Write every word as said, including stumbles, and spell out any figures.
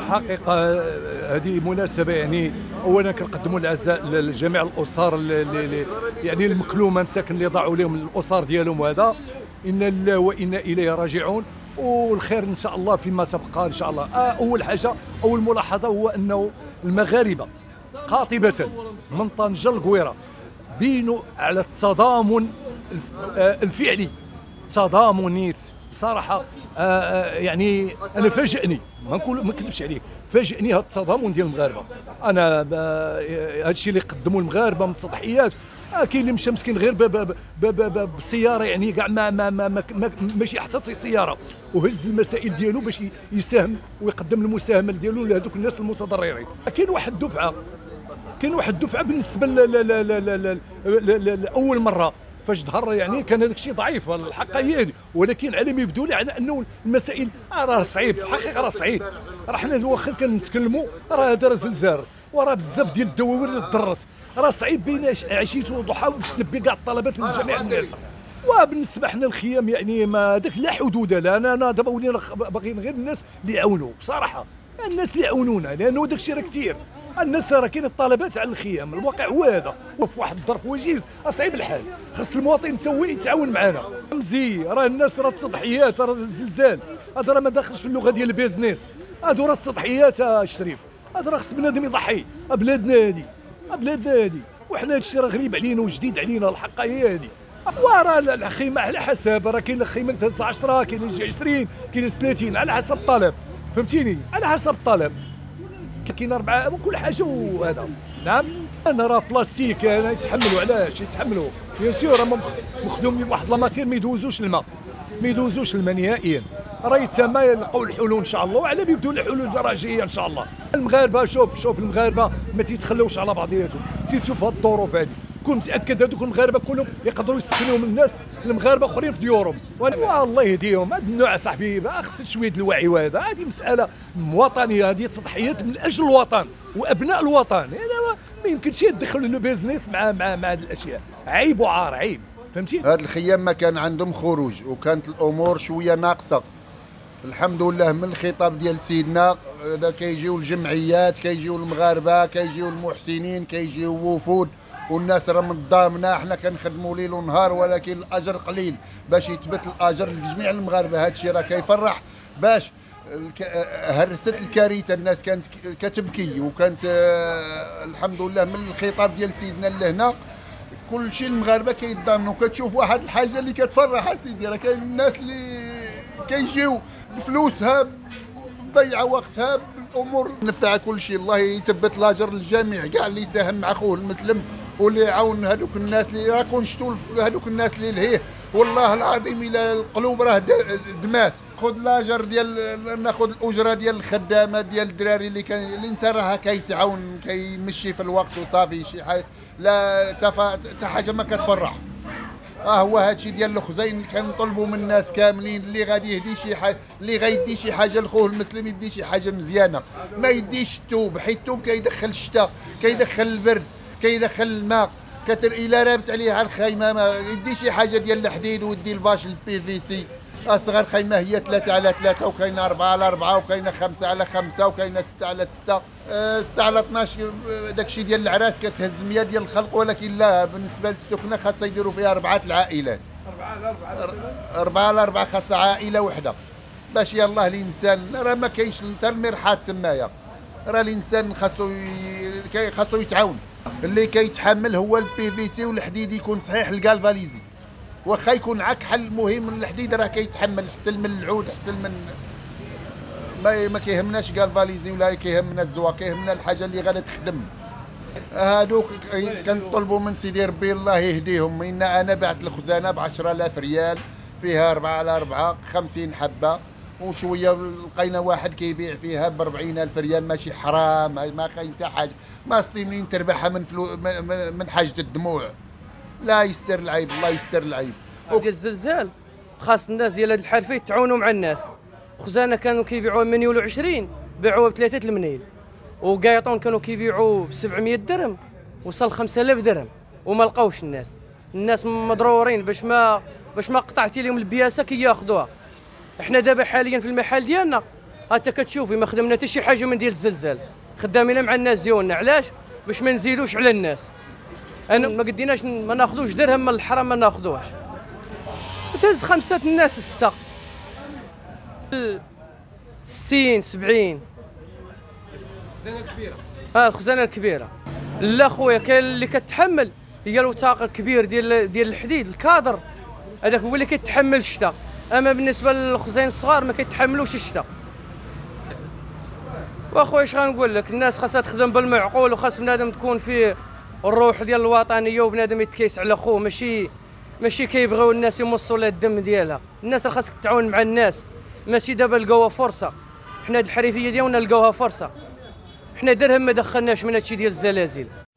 الحقيقه هذه مناسبه، يعني اولا كنقدموا العزاء لجميع الاسر اللي يعني المكلومه مساكن اللي ضاعوا لهم الاسر ديالهم، وهذا انا لله وانا اليه راجعون. والخير ان شاء الله فيما تبقى ان شاء الله. اول حاجه اول ملاحظه هو انه المغاربه قاطبه من طنجه للقويره بينوا على التضامن الفعلي، تضامنيت بصراحه. يعني انا فاجئني، ما نقول ما نكذبش عليك، فاجئني هذا التضامن ديال المغاربه. انا هذا الشيء اللي قدموا المغاربه من تضحيات، كاين اللي مشى مسكين غير بالسياره، يعني كاع ما ما ما ما ماشي حتى سياره، وهز المسائل ديالو باش يساهم ويقدم المساهمه ديالو لهذوك الناس المتضررين. كاين واحد الدفعه كاين واحد الدفعه بالنسبه لاول مره فاش ظهر، يعني كان هذاك الشيء ضعيف، الحق هي هذه، ولكن على ما يبدو لي على انه المسائل راه صعيب في الحقيقه، راه صعيب. راه حنا واخا كنتكلموا راه هذا راه زلزال، وراه بزاف ديال الدواوير اللي تدرس، راه صعيب بين عشيه وضحى باش تلبي كاع الطلبات لجميع الناس. وبالنسبه حنا الخيام يعني ما داك لا حدود له. انا انا دابا ولينا باغيين غير الناس اللي يعاونوا بصراحه، الناس اللي يعاونونا، لانه داك الشيء راه كثير. الناس راه كاين الطلبات على الخيام، الواقع هو هذا، في واحد الظرف وجيز صعيب الحال، خاص المواطن حتى هو يتعاون معنا. مزي راه الناس راه تضحيات، راه الزلزال هذا راه ما داخلش في اللغه ديال البيزنس، هادو راه تضحيات الشريف، هذا راه خص بنادم يضحي. بلادنا هادي بلادنا هادي وحنا هادشي راه غريب علينا وجديد علينا، الحق هي هادي. وراه الخيمه على حسب، راه كاين الخيمه اللي تهز عشرة، كاين اللي يجي عشرين، كاين ثلاثين، على حسب الطلب، فهمتيني، على حسب الطلب. كاين أربعة وكل حاجة وهذا. نعم أنا راه بلاستيك، أنا يتحملوا، علاش يتحملوا؟ بيان سور راه مخدوم بواحد لاماتير ما يدوزوش الماء، ما يدوزوش الماء نهائيا. راه يتسمى يلقاو الحلول إن شاء الله، وعلى ما يبداو الحلول جراجية إن شاء الله. المغاربة شوف شوف المغاربة ما تيتخلوش على بعضياتهم، سيرتو في هاد الظروف هادي. كون متاكد هذوك المغاربه كلهم يقدروا يسكنوا من الناس المغاربه اخرين في ديورهم، والله يهديهم. هذا النوع صاحبي خص شويه الوعي، وهذا هذه مساله وطنيه، هذه تضحيات من اجل الوطن وابناء الوطن. يعني ما يمكنش يدخلوا له بيزنس مع مع مع هذه الاشياء، عيب وعار، عيب، فهمتي. هاد الخيام ما كان عندهم خروج وكانت الامور شويه ناقصه، الحمد لله من الخطاب ديال سيدنا هذا كيجيو الجمعيات، كيجيو المغاربه، كيجيو المحسنين، كيجيو وفود، والناس راه متضامنه. حنا كنخدموا ليل ونهار ولكن الاجر قليل، باش يثبت الاجر لجميع المغاربه. هذا الشيء راه كيفرح. باش هرست الكارثه الناس كانت كتبكي، وكانت الحمد لله من الخطاب ديال سيدنا لهنا كل شيء المغاربه كيتضامنوا. كتشوف واحد الحاجه اللي كتفرح اسيدي، راه كاين الناس اللي كيجيو بفلوسها ضيع وقتها الامور نفع كل شيء. الله يثبت الاجر للجميع، كاع اللي يساهم مع اخوه المسلم واللي يعاون هذوك الناس اللي راكم شفتوا هذوك الناس اللي لهيه، والله العظيم الى القلوب راه دمات. خذ الاجر ديال ناخذ الاجره ديال الخدامه ديال الدراري اللي كان الانسان راه كيتعاون كيمشي في الوقت وصافي. شي حاجه لا حتى حاجه ما كتفرح. اه هو هادشي ديال الخزين اللي كنطلبوا من الناس كاملين، اللي غادي يهدي شي حاجه، اللي غيدي شي حاجه لاخوه المسلم يدي شي حاجه مزيانه، ما يديش التوب، حيت التوب كيدخل الشتاء، كيدخل البرد، كيدخل الماء، كتر الا رابط عليه على الخيمه ما يدي شي حاجه ديال الحديد ويدي الباش البي في سي. اصغر خيمه هي ثلاثة على ثلاثة، وكاينه أربعة على أربعة، وكاينه خمسة على خمسة، وكاينه ستة على ستة، أه ستة على اثناش. داكشي ديال العراس كتهز مية ديال الخلق، ولكن لا، بالنسبه للسكنه خاصها يديروا فيها أربعة العائلات. أربعة على أربعة أربعة على أربعة خاصها عائله وحده باش يلاه الانسان راه ما كاينش حتى المرحاض تمايا. راه الانسان خاصو ي... خاصو يتعاون. اللي كيتحمل هو البي في سي والحديد يكون صحيح الكالفاليزي، واخا يكون عك حل مهم. الحديد راه كيتحمل احسن من العود، احسن من ما ما كيهمناش كالفاليزي ولا كيهمنا الزوا، كيهمنا الحاجه اللي غادا تخدم. هادوك كنطلبوا من سيدي ربي الله يهديهم. ان انا بعت الخزانه ب عشرة آلاف ريال، فيها أربعة على أربعة، خمسين حبه وشويه. لقينا واحد كيبيع فيها ب أربعين ألف ريال، ماشي حرام، ما كاين حتى حاجه. ما صتي منين تربحها من فلو من حاجه الدموع. لا يستر العيب، الله يستر العيب. ديال الزلزال خاص الناس ديال هاد الحرفه يتعاونوا مع الناس. خزانه كانوا كيبيعوها بمليون وعشرين، باعوها بثلاثة المنيل، وقايطون كانوا كيبيعوا ب سبعمية درهم، وصل خمسة آلاف درهم، وما لقاوش الناس. الناس مضرورين باش ما باش ما قطعتي لهم البياسه كياخذوها. احنا دابا حاليا في المحل ديالنا انت كتشوفي ما خدمنا حتى شي حاجه من ديال الزلزال، خدامين مع الناس ديالنا. علاش؟ باش ما نزيدوش على الناس. انا ما قديناش ما ناخذوش درهم من الحرام، ما ناخذوهش. تهز خمسه الناس سته ستين سبعين. الخزانه الكبيره اه الخزانه الكبيره. لا خويا، كاين اللي كتحمل هي الوثاق الكبير ديال ديال الحديد الكادر، هذاك هو اللي كيتحمل الشتاء. اما بالنسبه للخزين الصغار ما كيتحملوش الشتاء. واخويا اش غنقول لك، الناس خاصها تخدم بالمعقول، وخاص بنادم تكون فيه الروح ديال الوطنيه، وبنادم يتكيس على خوه، ماشي ماشي كيبغيو الناس يمصوا لها الدم ديالها. الناس راه خاصك تعاون مع الناس، ماشي دابا لقاوها فرصه. حنا هاد الحريفيه ديالنا لقاوها فرصه، حنا درهم ما دخلناش من هادشي ديال الزلازل.